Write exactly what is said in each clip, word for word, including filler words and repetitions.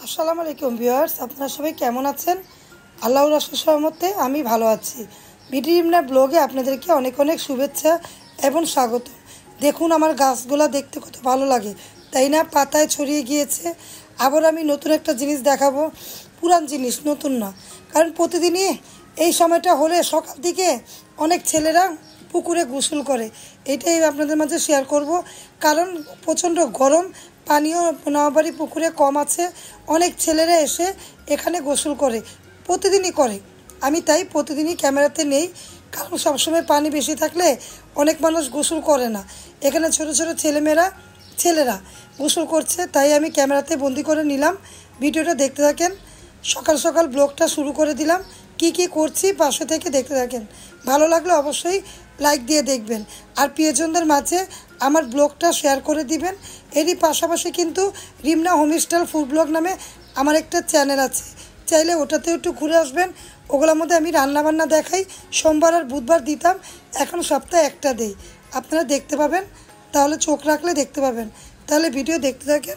আসসালামু আলাইকুম ভিউয়ার্স, আপনারা সবাই কেমন আছেন? আল্লাহর অশেষ রহমতে আমি ভালো আছি। বিডি রিমনা ব্লগে আপনাদেরকে অনেক অনেক শুভেচ্ছা এবং স্বাগত। দেখুন আমার গাছগুলা দেখতে কত ভালো লাগে, তাই না? পাতায় ছড়িয়ে গিয়েছে। আবার আমি নতুন একটা জিনিস দেখাবো, পুরান জিনিস, নতুন না। কারণ প্রতিদিনই এই সময়টা হলে সকাল দিকে অনেক ছেলেরা পুকুরে গোসল করে, এটাই আপনাদের মাঝে শেয়ার করব। কারণ প্রচণ্ড গরম, পানিও নবাবাড়ি পুকুরে কম আছে, অনেক ছেলেরা এসে এখানে গোসল করে, প্রতিদিনই করে। আমি তাই প্রতিদিনই ক্যামেরাতে নেই, কারণ সবসময় পানি বেশি থাকলে অনেক মানুষ গোসল করে না। এখানে ছোট ছোট ছেলেমেয়েরা ছেলেরা গোসল করছে, তাই আমি ক্যামেরাতে বন্দি করে নিলাম। ভিডিওটা দেখতে থাকেন। সকাল সকাল ব্লগটা শুরু করে দিলাম, কি কি করছি পাশে থেকে দেখতে থাকেন। ভালো লাগলে অবশ্যই লাইক দিয়ে দেখবেন, আর প্রিয়জনদের মাঝে আমার ব্লগটা শেয়ার করে দিবেন। এরই পাশাপাশি কিন্তু রিমনা হোমস্টাইল ফুড ব্লগ নামে আমার একটা চ্যানেল আছে, চাইলে ওটাতেও একটু ঘুরে আসবেন। ওগুলোর মধ্যে আমি রান্নাবান্না দেখাই, সোমবার আর বুধবার দিতাম, এখন সপ্তাহে একটা দেই। আপনারা দেখতে পাবেন, তাহলে চোখ রাখলে দেখতে পাবেন। তাহলে ভিডিও দেখতে থাকেন।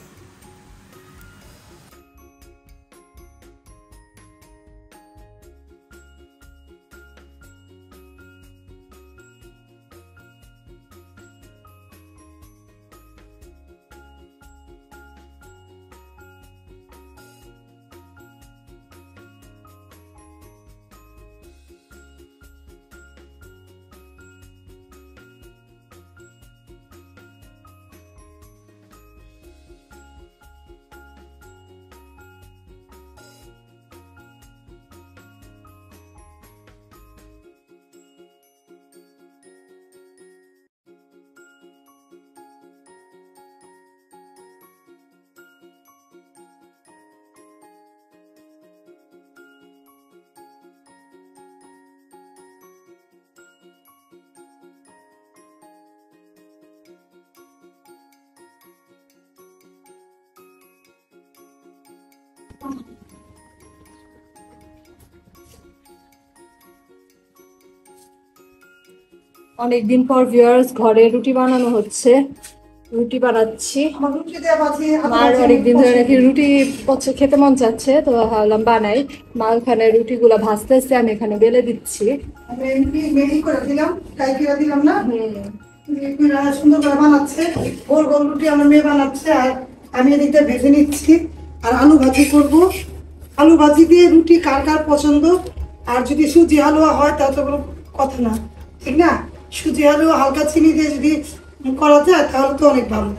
অনেকদিন পর ভিউয়ার্স ঘরে রুটি বানানো হচ্ছে, রুটি বানাচ্ছি। মার অনেকদিন ধরে নাকি রুটি পছন্দ, খেতে মন চাচ্ছে, তো ভাবলাম বানাই। মা ওখানে রুটি গুলা ভাজতেছে, আমি এখানে বেলে দিচ্ছি। সুন্দর করে বানাচ্ছে, গোল গোল রুটি আমার মেয়ে বানাচ্ছে, আর আমি এদিকটা ভেজে নিচ্ছি। আর আলু ভাজি করব। আলু ভাজি দিয়ে রুটি কার কার পছন্দ? আর যদি সুজি হালুয়া হয় তাহলে তো কোনো কথা না, ঠিক না? সুজি হালুয়া হালকা চিনি দিয়ে যদি করা যায় তাহলে তো অনেক ভালো।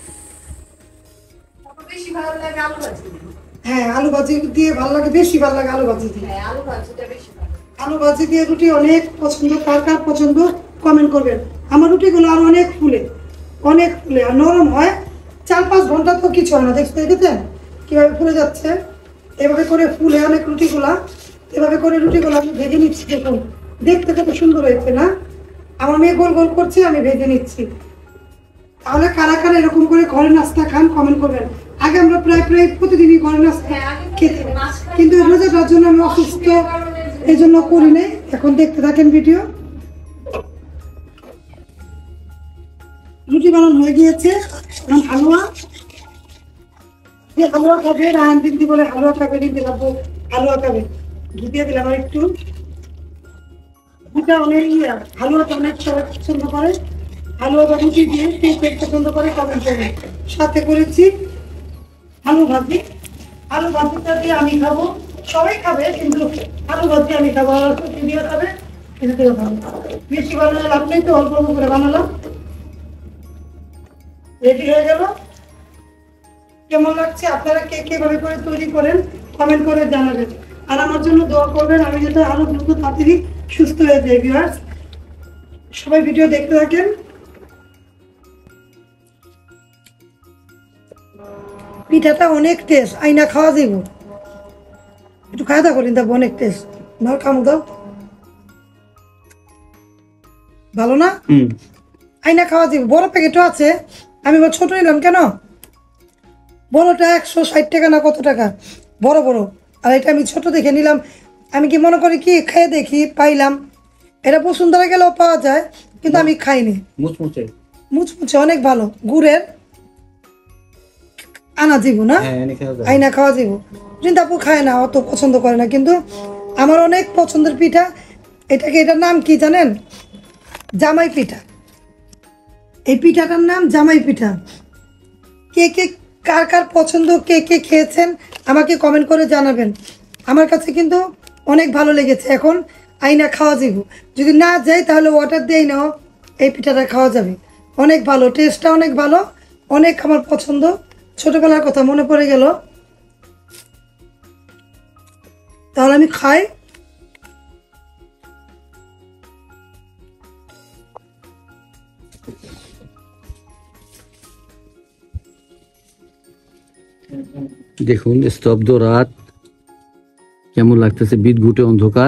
হ্যাঁ, আলু ভাজি দিয়ে ভালো লাগে, বেশি ভালো লাগে আলু ভাজি দিয়ে। আলু ভাজি দিয়ে রুটি অনেক পছন্দ, কার কার পছন্দ কমেন্ট করবেন। আমার রুটিগুলো আর অনেক ফুলে, অনেক ফুলে আর নরম হয়। চার পাঁচ ঘন্টা তো কিছু হয় না। দেখতে দেখেছেন কিভাবে ফুলে যাচ্ছে? এভাবে করে ফুলে অনেক রুটিগুলা। এভাবে করে রুটিগুলো আমি ভেজে নিচ্ছি। দেখুন দেখতে কত সুন্দর হয়েছে না? আমার মেয়ে গোল গোল করছে, আমি ভেজে নিচ্ছি। তাহলে কারা কারা এরকম করে ঘরে নাস্তা খান কমেন্ট করবেন। আগে আমরা প্রায় প্রায় প্রতিদিনই ঘরে নাস্তা খেতে, কিন্তু রোজাটার জন্য আমি অসুস্থ, এই জন্য করি নাই। এখন দেখতে থাকেন ভিডিও। রুটি বানানো হয়ে গিয়েছে, এখন হালুয়া। যে হালুয়া খাবে, রায়ন দিদি বলে হালুয়া খাবে, দিদি খাবো হালুয়া খাবে, ঘি দিয়ে দিলাম আর একটু। রুটিটা অনেক হালুয়াটা অনেক সবাই পছন্দ করে, হালুয়াটা রুটি দিয়ে পেট পছন্দ করে কমেন্ট করবে। সাথে করেছি আলু ভাজি। আলু ভাজিটা দিয়ে আমি খাবো, সবাই খাবে, কিন্তু আলু ভাজি আমি খাবো, আর রুটি দিয়ে খাবে, এটা দিয়ে খাবো। বেশি বানালে লাভ নেই, তো অল্প অল্প করে বানালাম। রেডি হয়ে গেল। কেমন লাগছে? আপনারা কে কিভাবে করে তৈরি করেন কমেন্ট করে জানাবেন, আর আমার জন্য দোয়া করবেন, আমি যাতে আরো দ্রুত তাড়াতাড়ি সুস্থ হয়ে যাই। ভিউয়ার্স সবাই ভিডিও দেখতে থাকেন। পিঠাটা অনেক টেস্ট, আইনা খাওয়া যাইব, একটু খাওয়া দাওয়া করেন, দেবো অনেক টেস্ট। নাও কামো দাও, ভালো না? আইনা খাওয়া যাইব। বড় প্যাকেটও আছে, আমি ছোট নিলাম কেন? বড়টা একশো ষাট টাকা না কত টাকা, বড় বড়। আর এটা আমি ছোট দেখে নিলাম। আমি কি মনে করি কি খেয়ে দেখি, পাইলাম। এটা বসুন্ধরা গেলেও পাওয়া যায়, কিন্তু আমি খাইনি। মুচমুচে মুচমুচে অনেক ভালো, গুড়ের। আনা যাব না, হ্যাঁ এনে খাওয়া যায়। আইনা খাওয়া যাব। কিন্তু আপু খায় না, অত পছন্দ করে না, কিন্তু আমার অনেক পছন্দের পিঠা। এটাকে, এটার নাম কি জানেন? জামাই পিঠা। এই পিঠাটার নাম জামাই পিঠা। কে কে কার কার পছন্দ, কে কে খেয়েছেন আমাকে কমেন্ট করে জানাবেন। আমার কাছে কিন্তু অনেক ভালো লেগেছে। এখন আইনা খাওয়া যাব, যদি না যাই তাহলে ওয়াটার দিয়েই নাও এই পিঠাটা খাওয়া যাবে। অনেক ভালো, টেস্টটা অনেক ভালো, অনেক আমার পছন্দ। ছোটবেলার কথা মনে পড়ে গেল। তাহলে আমি খাই। দেখুন স্তব্ধ রাত, কেমন লাগতেছে, বিদঘুটে অন্ধকার।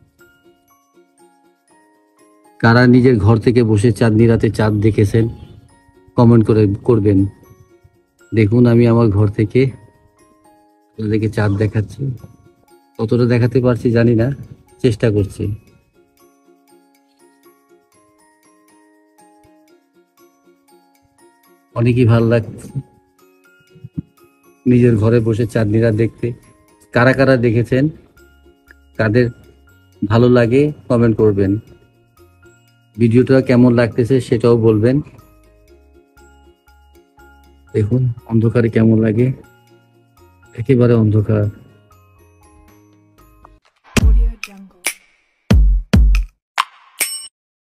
কারা নিজের ঘর থেকে বসে চাঁদনি রাতে চাঁদ দেখেছেন কমেন্ট করে করবেন। দেখুন আমি আমার ঘর থেকে আপনাদেরকে চাঁদ দেখাচ্ছি, কতটা দেখাতে পারছি জানি না, চেষ্টা করছি। অনেকই ভালো লাগছে নিজের ঘরে বসে চাঁদনি রাত দেখতে। কারা কারা দেখেছেন, কাদের ভালো লাগে কমেন্ট করবেন। ভিডিওটা কেমন লাগতেছে সেটাও বলবেন। দেখুন অন্ধকারে কেমন লাগে, একেবারে অন্ধকার।